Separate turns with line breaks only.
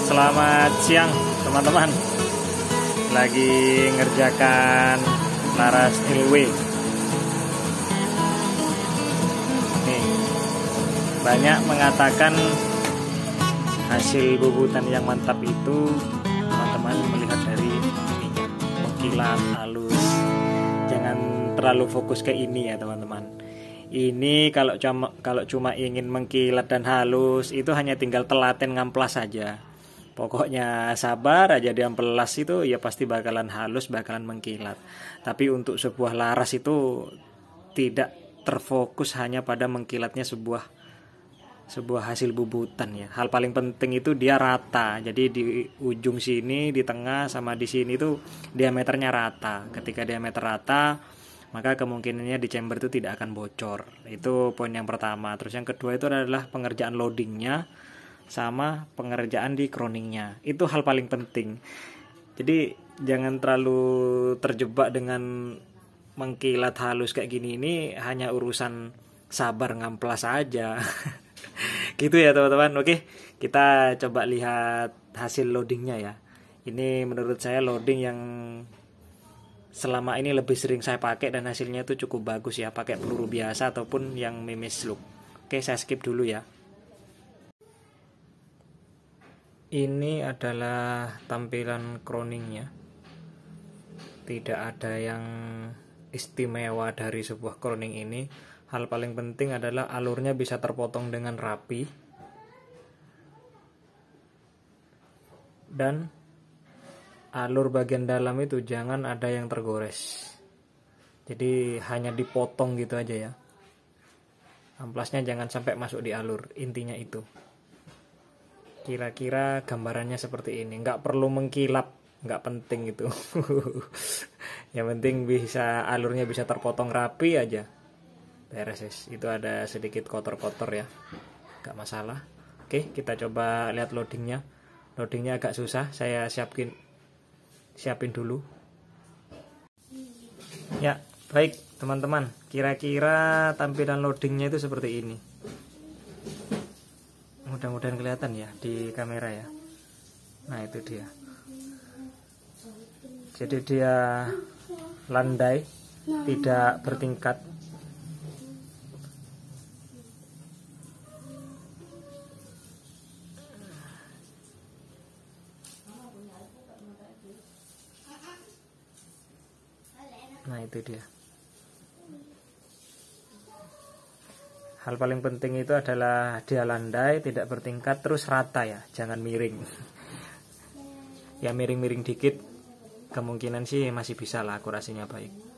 Selamat siang teman-teman. Lagi ngerjakan laras LW. Nih, banyak mengatakan hasil bubutan yang mantap itu teman-teman melihat dari ininya, mengkilat halus. Jangan terlalu fokus ke ini ya teman-teman. Ini kalau cuma ingin mengkilat dan halus itu hanya tinggal telaten ngamplas saja. Pokoknya sabar aja, di amplas itu ya pasti bakalan halus, bakalan mengkilat. Tapi untuk sebuah laras itu tidak terfokus hanya pada mengkilatnya sebuah hasil bubutan ya. Hal paling penting itu dia rata. Jadi di ujung sini, di tengah sama di sini itu diameternya rata. Ketika diameter rata, maka kemungkinannya di chamber itu tidak akan bocor. Itu poin yang pertama. Terus yang kedua itu adalah pengerjaan loadingnya sama pengerjaan di crowningnya. Itu hal paling penting. Jadi jangan terlalu terjebak dengan mengkilat halus kayak gini. Ini hanya urusan sabar ngamplas aja. Gitu ya teman-teman. Oke, kita coba lihat hasil loadingnya ya. Ini menurut saya loading yang selama ini lebih sering saya pakai dan hasilnya itu cukup bagus ya, pakai peluru biasa ataupun yang mimis look. Oke, saya skip dulu ya. Ini adalah tampilan crowningnya. Tidak ada yang istimewa dari sebuah crowning ini. Hal paling penting adalah alurnya bisa terpotong dengan rapi dan alur bagian dalam itu jangan ada yang tergores. Jadi hanya dipotong gitu aja ya. Amplasnya jangan sampai masuk di alur. Intinya itu. Kira-kira gambarannya seperti ini. Nggak perlu mengkilap, nggak penting itu. Yang penting bisa alurnya bisa terpotong rapi aja. Beres. Itu ada sedikit kotor-kotor ya. Nggak masalah. Oke, kita coba lihat loadingnya. Loadingnya agak susah. Saya siapin dulu ya. Baik teman-teman, kira-kira tampilan loadingnya itu seperti ini. Mudah-mudahan kelihatan ya di kamera ya. Nah itu dia. Jadi dia landai, tidak bertingkat. Nah itu dia. Hal paling penting itu adalah dia landai, tidak bertingkat, terus rata ya, jangan miring. Ya miring-miring dikit kemungkinan sih masih bisa lah, akurasinya baik.